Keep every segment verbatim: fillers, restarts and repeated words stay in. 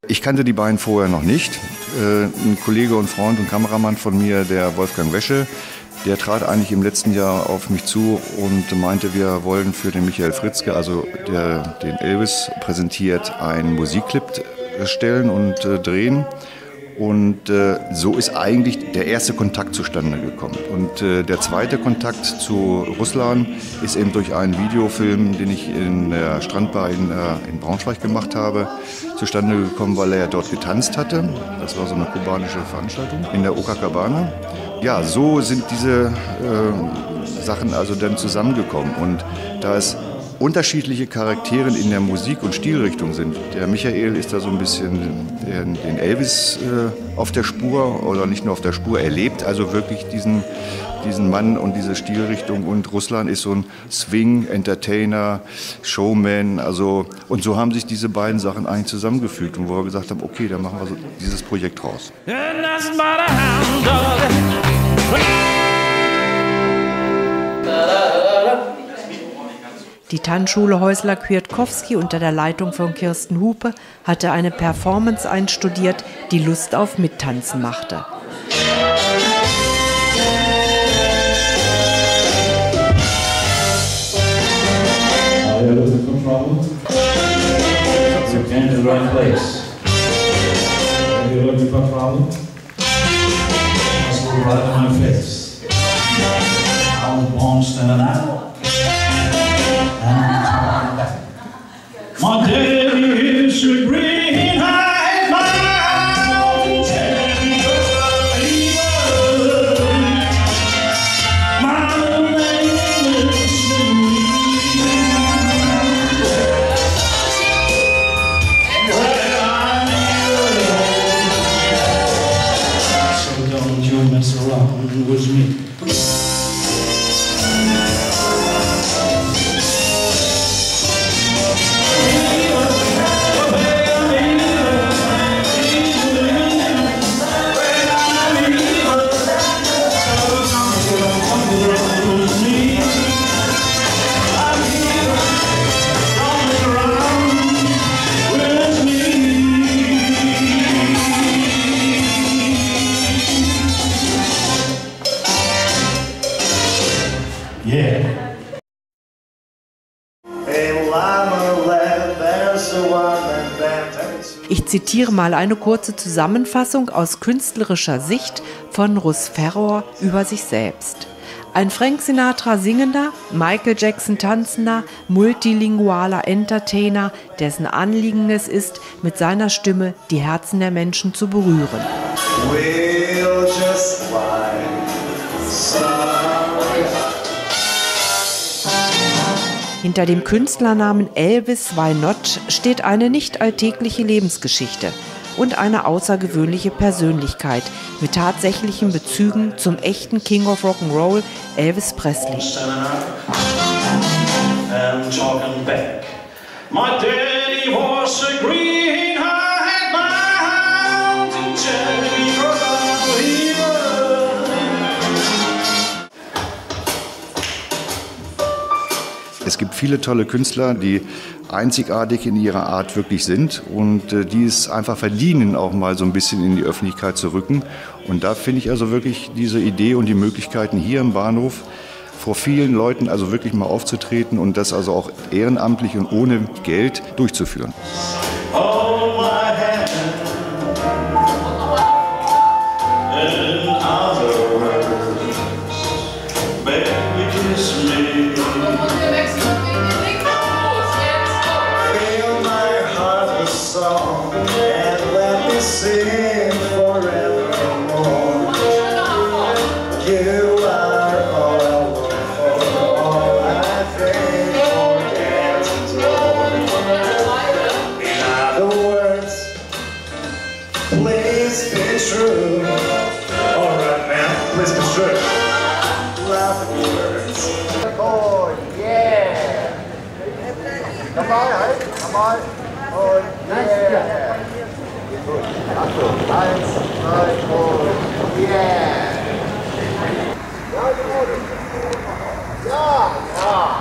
Ich kannte die beiden vorher noch nicht. Äh, ein Kollege und Freund und Kameramann von mir, der Wolfgang Wesche, der trat eigentlich im letzten Jahr auf mich zu und meinte, wir wollen für den Michael Fritzke, also der den Elvis präsentiert, einen Musikclip stellen und äh, drehen. Und äh, so ist eigentlich der erste Kontakt zustande gekommen. Und äh, der zweite Kontakt zu Ruslan ist eben durch einen Videofilm, den ich in der Strandbar in, äh, in Braunschweig gemacht habe, zustande gekommen, weil er dort getanzt hatte. Das war so eine kubanische Veranstaltung in der Oca Cabana. Ja, so sind diese äh, Sachen also dann zusammengekommen. Und da es unterschiedliche Charaktere in der Musik- und Stilrichtung sind. Der Michael ist da so ein bisschen den, den Elvis äh, auf der Spur oder nicht nur auf der Spur. Er lebt also wirklich diesen, diesen Mann und diese Stilrichtung. Und Ruslan ist so ein Swing, Entertainer, Showman. Also, und so haben sich diese beiden Sachen eigentlich zusammengefügt. Und wo wir gesagt haben, okay, dann machen wir so dieses Projekt raus. Die Tanzschule Häusler-Kwiatkowski unter der Leitung von Kirsten Hupe hatte eine Performance einstudiert, die Lust auf Mittanzen machte. My daddy is a green eyed mountain fever. My name is so don't you mess around with me. Ich zitiere mal eine kurze Zusammenfassung aus künstlerischer Sicht von Russ Ferror über sich selbst. Ein Frank Sinatra singender, Michael Jackson tanzender, multilingualer Entertainer, dessen Anliegen es ist, mit seiner Stimme die Herzen der Menschen zu berühren. We'll just Hinter dem Künstlernamen Elvis Why Not steht eine nicht alltägliche Lebensgeschichte und eine außergewöhnliche Persönlichkeit mit tatsächlichen Bezügen zum echten King of Rock'n'Roll, Elvis Presley. Es gibt viele tolle Künstler, die einzigartig in ihrer Art wirklich sind und äh, die es einfach verdienen, auch mal so ein bisschen in die Öffentlichkeit zu rücken. Und da finde ich also wirklich diese Idee und die Möglichkeiten hier im Bahnhof vor vielen Leuten also wirklich mal aufzutreten und das also auch ehrenamtlich und ohne Geld durchzuführen. Nochmal, halt, nochmal. Und yeah. Gut, Achtung, eins, zwei und yeah. Ja, ja.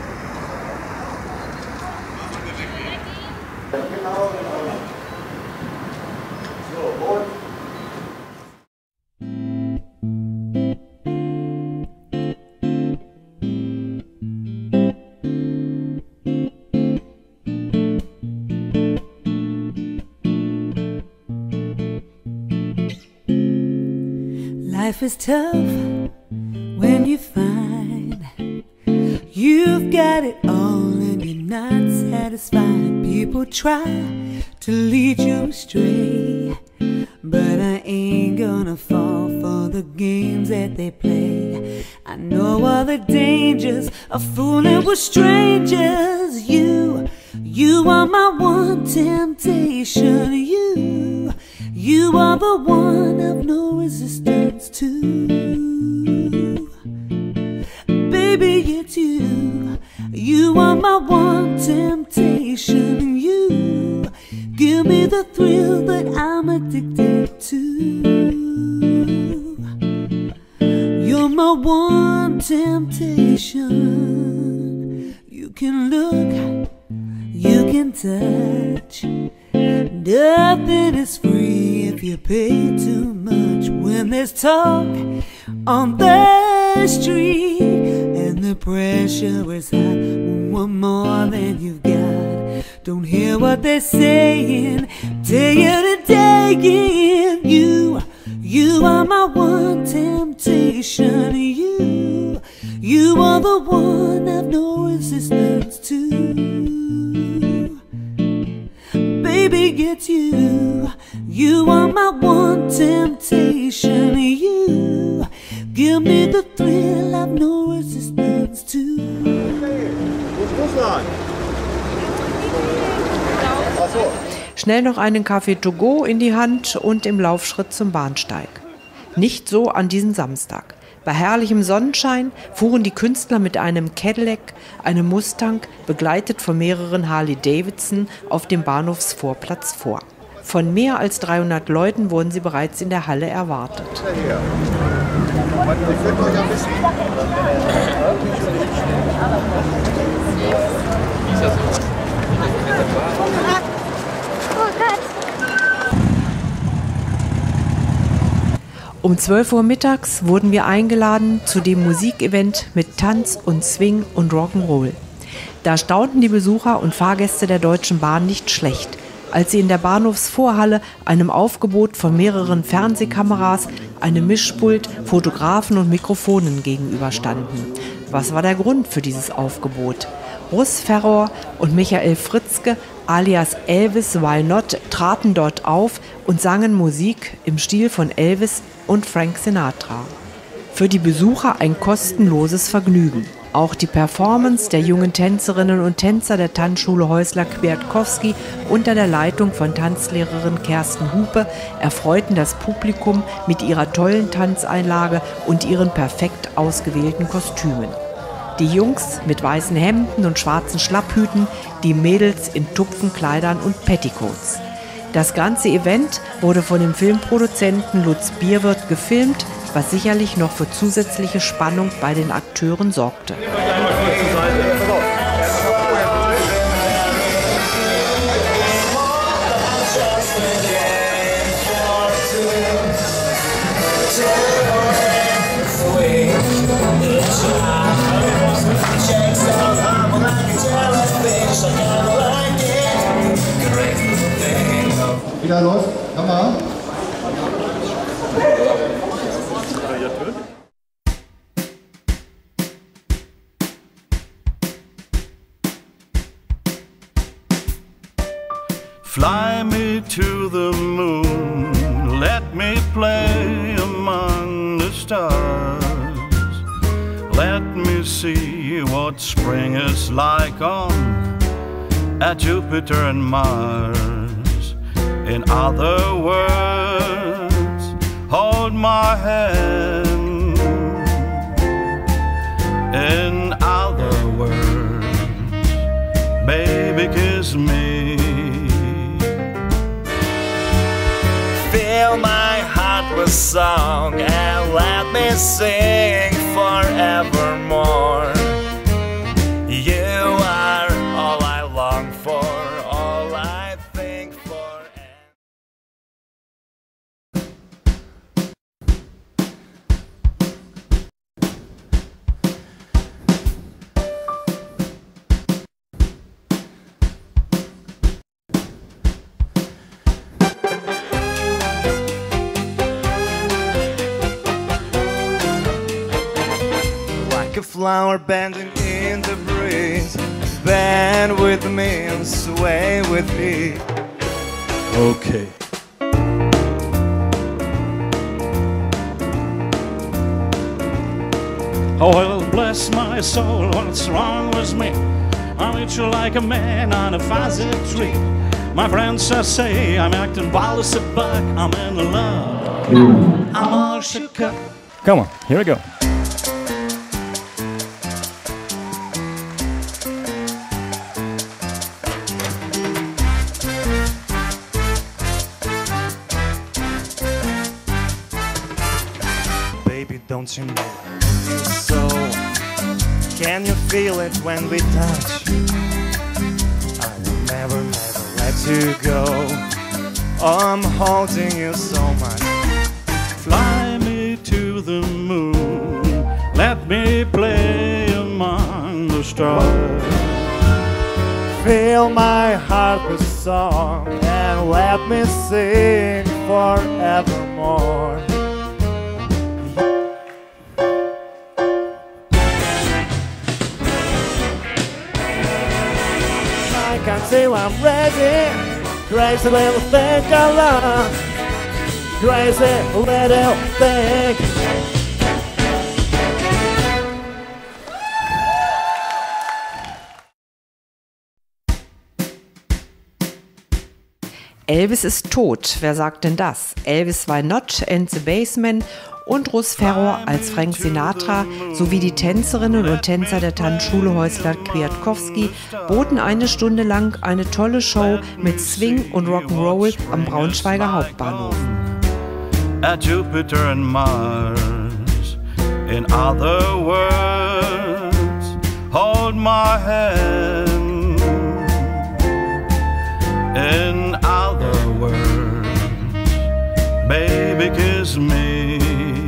Genau. Life is tough when you find you've got it all and you're not satisfied. People try to lead you astray, but I ain't gonna fall for the games that they play. I know all the dangers of fooling with strangers. You, you are my one temptation. You, you are the one I've no resistance to. Baby, it's you. You are my one temptation. You give me the thrill that I'm addicted to. You're my one temptation. You can look, you can touch. Nothing is free if you pay too much. When there's talk on the street and the pressure is hot, want more than you've got. Don't hear what they're saying, day in and day in. You, you are my one temptation. You, you are the one I've no resistance to. Baby, it's you. You are my one temptation. You give me the thrill I've no resistance to. Schnell noch einen Kaffee to go in die Hand und im Laufschritt zum Bahnsteig. Nicht so an diesem Samstag. Bei herrlichem Sonnenschein fuhren die Künstler mit einem Cadillac, einem Mustang, begleitet von mehreren Harley-Davidson auf dem Bahnhofsvorplatz vor. Von mehr als dreihundert Leuten wurden sie bereits in der Halle erwartet. Um zwölf Uhr mittags wurden wir eingeladen zu dem Musikevent mit Tanz und Swing und Rock'n'Roll. Da staunten die Besucher und Fahrgäste der Deutschen Bahn nicht schlecht, als sie in der Bahnhofsvorhalle einem Aufgebot von mehreren Fernsehkameras, einem Mischpult, Fotografen und Mikrofonen gegenüberstanden. Was war der Grund für dieses Aufgebot? Russ Ferror und Michael Fritzke alias Elvis Why Not traten dort auf und sangen Musik im Stil von Elvis und Frank Sinatra. Für die Besucher ein kostenloses Vergnügen. Auch die Performance der jungen Tänzerinnen und Tänzer der Tanzschule Häusler-Kwiatkowski unter der Leitung von Tanzlehrerin Kersten Hupe erfreuten das Publikum mit ihrer tollen Tanzeinlage und ihren perfekt ausgewählten Kostümen. Die Jungs mit weißen Hemden und schwarzen Schlapphüten, die Mädels in Tupfenkleidern und Petticoats. Das ganze Event wurde von dem Filmproduzenten Lutz Bierwirth gefilmt, was sicherlich noch für zusätzliche Spannung bei den Akteuren sorgte. Wieder los, Kamera. Fly me to the moon, let me play among the stars. Let me see what spring is like on at Jupiter and Mars. In other words, hold my hand. In other words, baby, kiss me. Fill my heart with song and let me sing forevermore. You are all I long for, all I think for. like a flower bending in the breeze. Bend with me and sway with me. Okay. Oh, well, bless my soul, what's wrong with me? I treat you like a man on a fuzzy tree. My friends I say I'm acting wild as a bug. I'm in love. I'm all shook up. Come on, here we go. Baby, don't you know you so? Can you feel it when we touch? I will never, never let you go. I'm holding you so much. Fly me to the moon. Let me play among the stars. Fill my heart with song and let me sing forevermore. I can't say I'm ready. Crazy little thing I love. Crazy little thing. Elvis ist tot. Wer sagt denn das? Elvis war Notch and the Bassmen und Russ Ferror als Frank Sinatra sowie die Tänzerinnen und Tänzer der Tanzschule Häusler Kwiatkowski boten eine Stunde lang eine tolle Show mit Swing und Rock'n'Roll am Braunschweiger Hauptbahnhof. At Jupiter and Mars, in other words, hold my hand. In other words, baby, kiss me.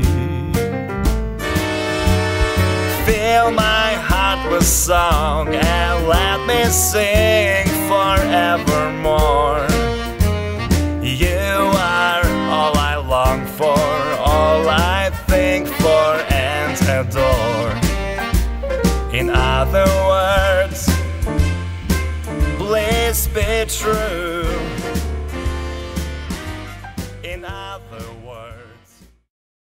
Fill my heart with song and let me sing forevermore. You are all I long for, all I think for and adore. In other words, please be true. In other words.